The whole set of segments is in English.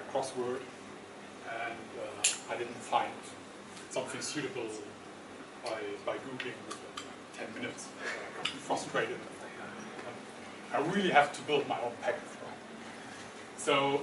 crossword, and I didn't find something suitable by Googling within 10 minutes. I got frustrated. I really have to build my own package, right? So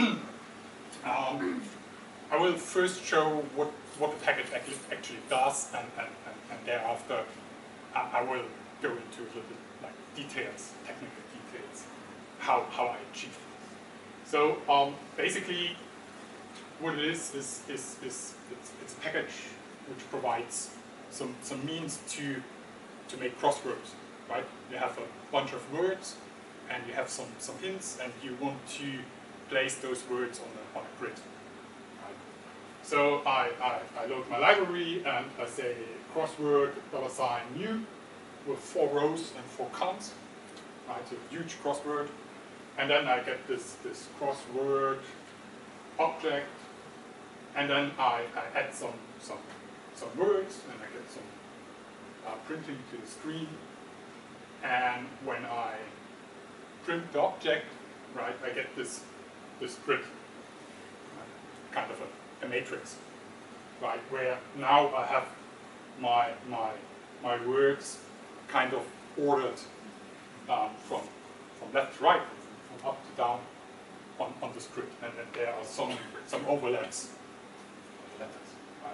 I will first show what the package actually does, and thereafter I will go into a little bit like details, technical details, how I achieve it. So basically, what it is it's a package which provides some means to make crosswords, right? You have a bunch of words, and you have some hints, and you want to place those words on a grid. Right? So I load my library, and I say crossword $new with 4 rows and 4 columns. Right? So huge crossword. And then I get this crossword object, and then I add some words, and I get some printing to the screen. And when I print the object, right, I get this grid, kind of a matrix, right, where now I have my words kind of ordered from left to right, from up to down on this grid, and then there are some overlaps on the letters,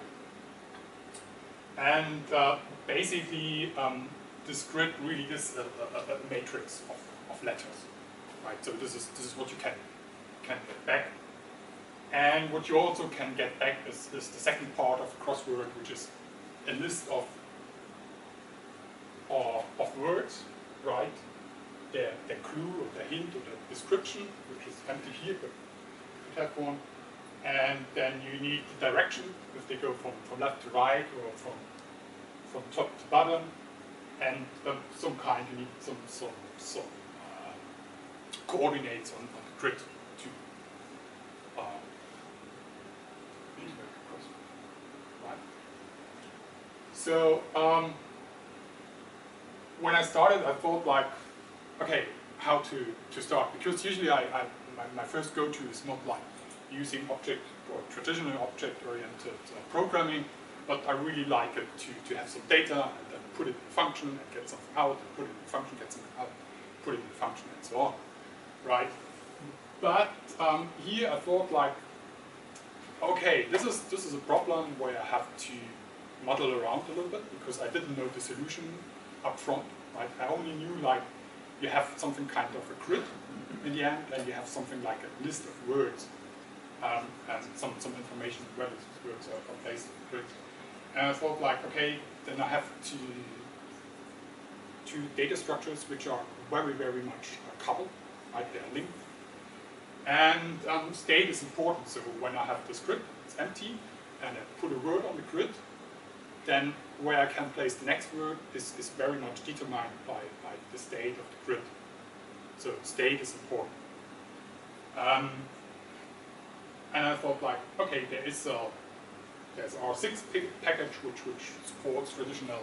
right? And basically, this grid really is a matrix of letters, right? So this is what you can get back, and what you also can get back is the second part of the crossword, which is a list of words, right? The clue or the hint or the description, which is empty here, but you could have one, and then you need the direction if they go from left to right or from top to bottom. And some kind, you need some coordinates on the grid to right. So when I started, I thought like, okay, how to start, because usually my first go-to is not like using object or traditional object-oriented programming, but I really like it to have some data and then put it in a function and get something out, and put it in a function, get something out, put it in a function, and so on, right? But here I thought like, okay, this is a problem where I have to muddle around a little bit, because I didn't know the solution up front, right? I only knew like you have something kind of a grid in the end, and you have something like a list of words, and some information where these words are placed in the grid. And I thought like, okay, then I have two data structures which are very, very much coupled, right? They are linked. And state is important, so when I have this grid, it's empty, and I put a word on the grid, then where I can place the next word is very much determined by the state of the grid. So state is important. And I thought like, okay, there's R6 package which supports traditional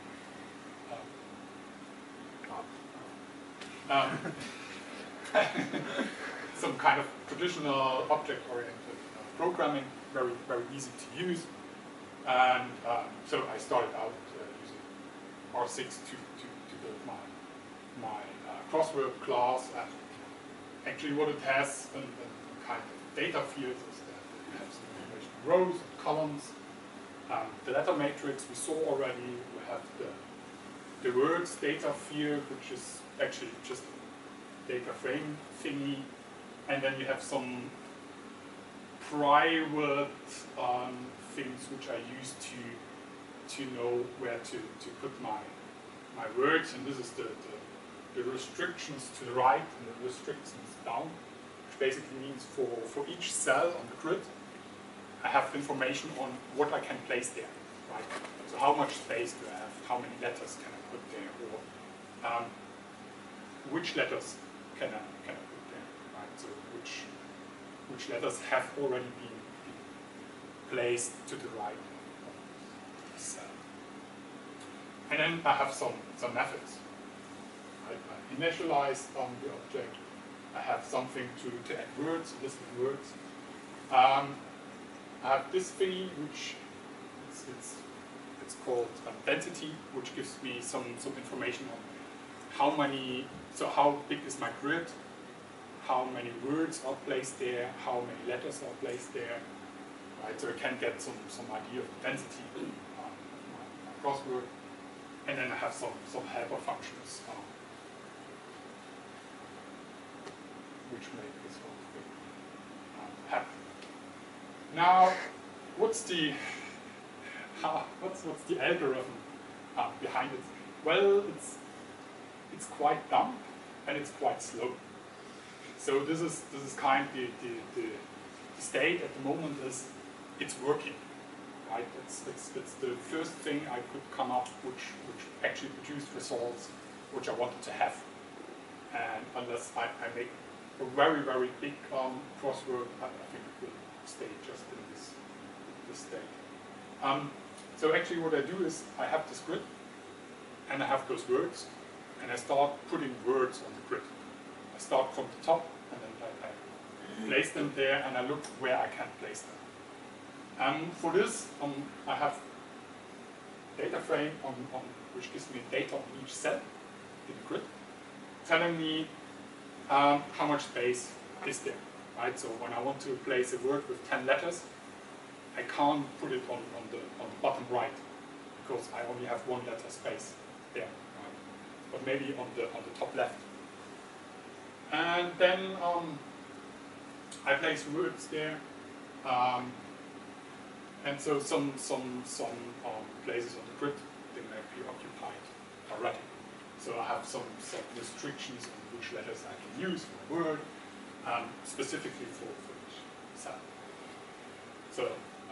some kind of traditional object-oriented programming, very, very easy to use. And so I started out using R6 to build my crossword class. And actually what it has in kind of data fields is that you have some information rows and columns. The letter matrix we saw already. We have the words data field, which is actually just a data frame thingy. And then you have some private things which I use to know where to put my words, and this is the restrictions to the right and the restrictions down, which basically means for each cell on the grid I have information on what I can place there, right? So how much space do I have, how many letters can I put there, or which letters can I put there, right? So which letters have already been placed to the right of the cell. And then I have some methods. Right? I initialize the object. I have something to add words, a list of words. I have this thingy, which it's called density, which gives me some information on how big is my grid, how many words are placed there, how many letters are placed there, right? So I can get some idea of the density of my crossword, and then I have some helper functions which make this whole thing happen. Now, what's the algorithm behind it? Well, it's quite dumb and it's quite slow. So this is kind of the state at the moment is it's working, right? It's the first thing I could come up which actually produced results which I wanted to have. And unless I make a very big crossword, I think it will stay just in this state. So actually what I do is I have this grid and I have those words and I start putting words on the grid. I start from the top and then I place them there and I look where I can place them. For this, I have data frame which gives me data on each cell in the grid, telling me how much space is there, right? So when I want to place a word with 10 letters, I can't put it on the bottom right because I only have one letter space there, right? But maybe on the top left. And then I place words there, and so some places on the grid they may be occupied already. So I have some restrictions on which letters I can use for a word, specifically for each cell. So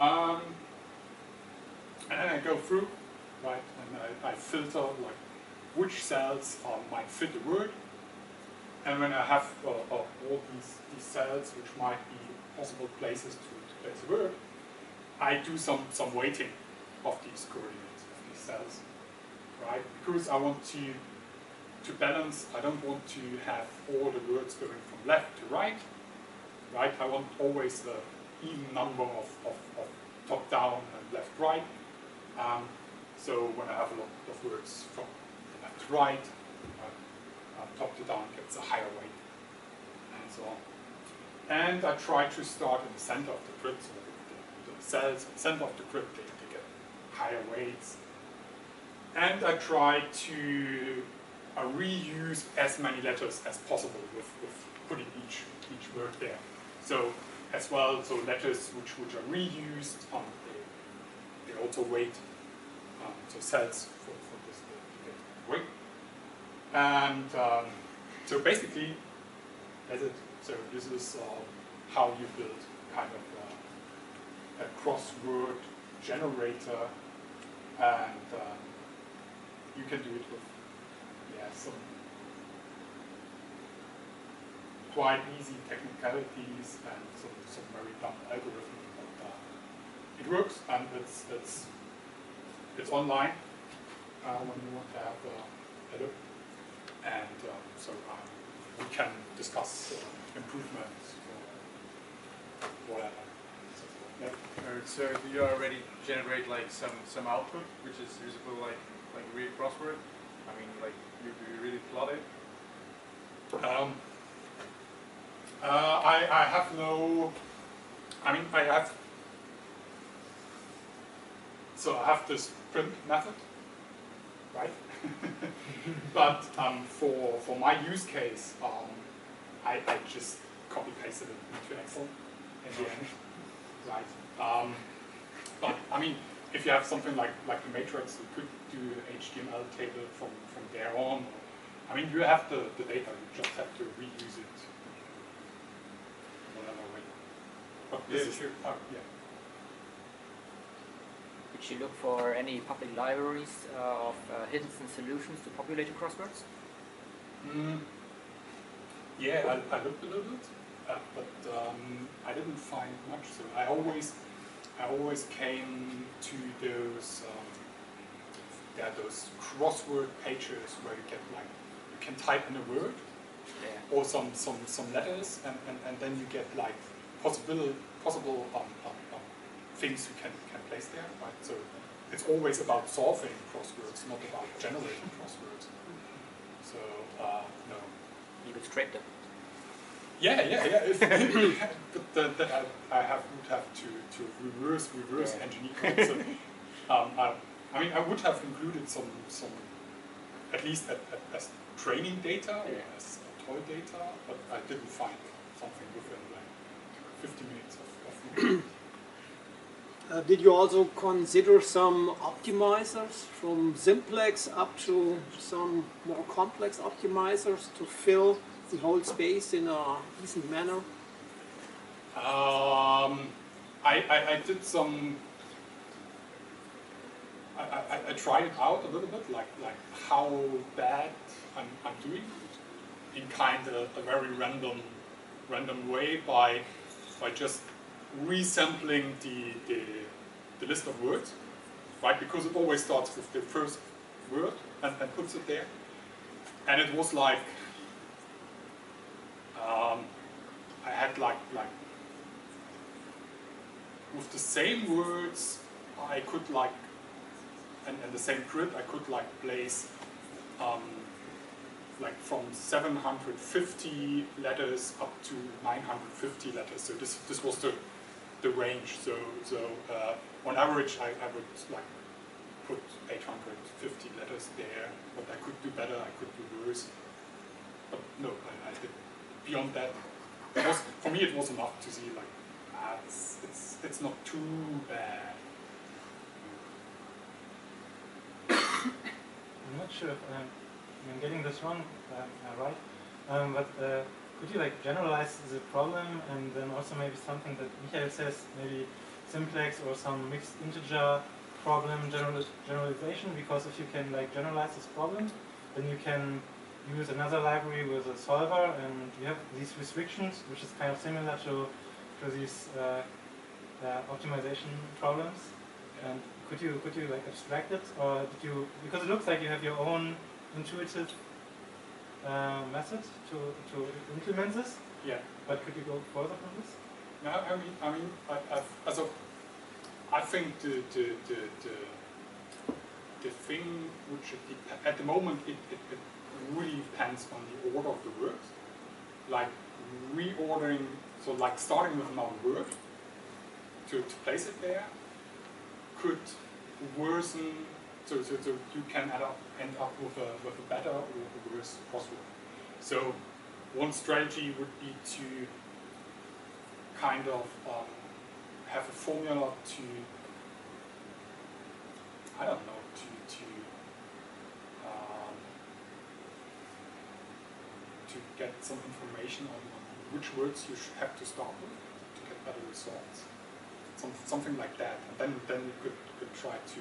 and then I go through, right, and I filter like which cells might fit the word. And when I have all these cells which might be possible places to place a word, I do some weighting of these coordinates of these cells, right? Because I want to balance. I don't want to have all the words going from left to right, right? I want always the even number of top down and left right. So when I have a lot of words from left to right, top to down gets a higher weight, and so on. And I try to start in the center of the grid, so the cells in the center of the grid, they get higher weights. And I try to reuse as many letters as possible with putting each word there. So as well, so letters which are reused, they also weight, so cells for this weight. And so basically, that's it. So this is how you build kind of a crossword generator, and you can do it with some quite easy technicalities and some very dumb algorithm, but it works and it's online when you want to have a look. And so we can discuss improvements or whatever. So do you already generate like some output which is usable like real crossword? I mean, like do you really plot it? I have no. I mean, I have this print method, right? But for my use case, I just copy pasted it into Excel in the end, right? But I mean, if you have something like the matrix, you could do an HTML table from there on. I mean, you have the data; you just have to reuse it in whatever way. But this is sure. Yeah. Did you look for any public libraries of hidden solutions to populated crosswords? Yeah, I looked a little bit, but I didn't find much. So I always came to those those crossword pages where you get like you can type in a word or some letters, and then you get like possible things you can place there, right? So it's always about solving crosswords, not about generating crosswords. So no. Leave it straight then. Yeah. If, but then I would have to reverse engineer it. So, I mean, I would have included some at least as training data or as toy data, but I didn't find something within like 50 minutes of Did you also consider some optimizers from simplex up to some more complex optimizers to fill the whole space in a decent manner? I did some. I tried it out a little bit, like how bad I'm doing, in kind of a very random way by just resampling the list of words, right? Because it always starts with the first word and puts it there, and it was like I had like with the same words I could like. And the same grid, I could like place like from 750 letters up to 950 letters. So this was the range. So on average, I would like put 850 letters there. But I could do better. I could do worse. But no, I did. Beyond that, for me it was enough to see like it's not too bad. I'm not sure if I'm getting this wrong, right? But could you like generalize the problem and then also maybe something that Michael says, maybe simplex or some mixed integer problem generalization? Because if you can like generalize this problem, then you can use another library with a solver, and you have these restrictions, which is kind of similar to these optimization problems. And could you like abstract it, or did you, because it looks like you have your own intuitive method to implement this? Yeah. But could you go further from this? No, I mean, I think the thing which at the moment it really depends on the order of the words. Like reordering, so like starting with another word to place it there could worsen, so you can end up with a better or a worse crossword. So one strategy would be to kind of have a formula to, I don't know, to get some information on which words you should have to start with to get better results. Something like that, and then you could try to.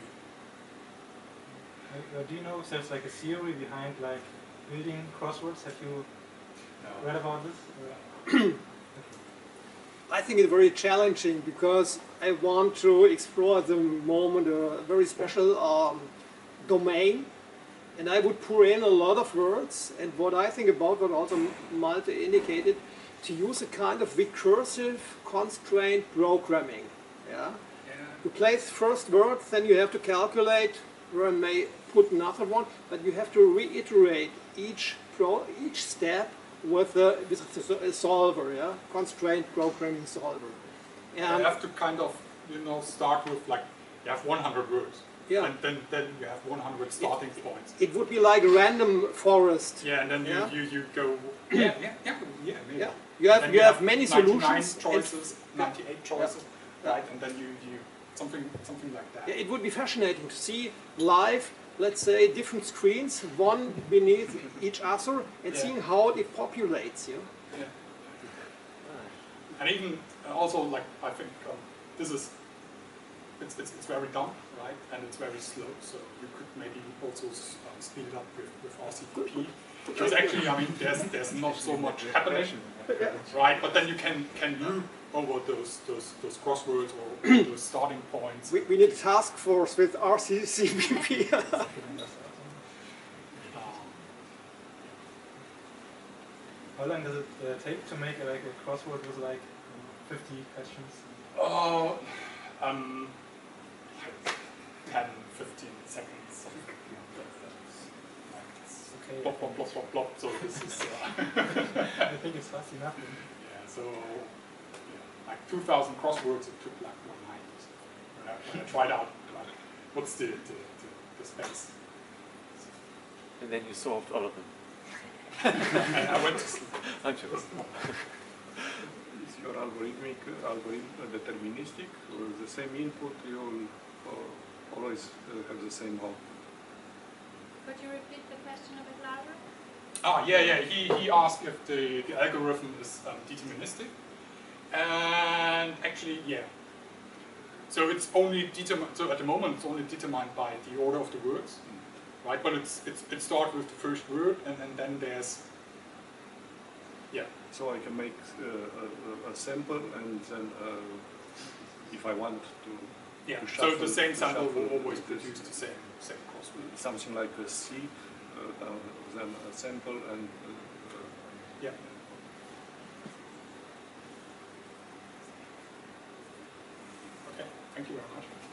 Do you know if there's like a theory behind like building crosswords? Have you read about this? I think it's very challenging because I want to explore at the moment a very special domain, and I would pour in a lot of words. And what I think about, what also Malte indicated, to use a kind of recursive constraint programming. Yeah? You place first word, then you have to calculate where I may put another one, but you have to reiterate each step with a solver, yeah, constraint programming solver. And you have to kind of, start with like you have 100 words, yeah, and then you have 100 starting points. It would be like a random forest. Yeah, and then you go. Maybe. Yeah. You have many 99 solutions. choices, 98 choices, right? And then you something like that. Yeah, it would be fascinating to see live, let's say, different screens, one beneath each other, and seeing how it populates. Yeah. And even also, like I think this is it's very dumb, right? And it's very slow, so you could maybe also speed it up with RCTP. Because actually, I mean, there's not so much happening, right? But then you can loop over those crosswords or those starting points. We need a task force with RCCPP. How long does it take to make like a crossword with like 50 questions? Oh, like 10, 15 seconds. Something like this. Okay. Plop, plop, plop, plop, plop. So this is, I think it's fast enough. yeah, so, yeah, like 2,000 crosswords, it took like 1 night or something. When I tried out, like, what's the space? And then you solved all of them. And I went to sleep. I'm sure. Is your algorithm deterministic, or the same input you always have the same output? Could you repeat the question a bit louder? Ah, yeah. He asked if the algorithm is deterministic, and actually, yeah. So it's only determined. So at the moment, it's only determined by the order of the words, right? But it starts with the first word, and then there's, yeah. So I can make a sample, and then if I want to, Yeah. to So shuffle, the same sample will shuffle always this. produce the same crossword. Something like a seed, then a sample, and Yeah. Okay. Thank you very much.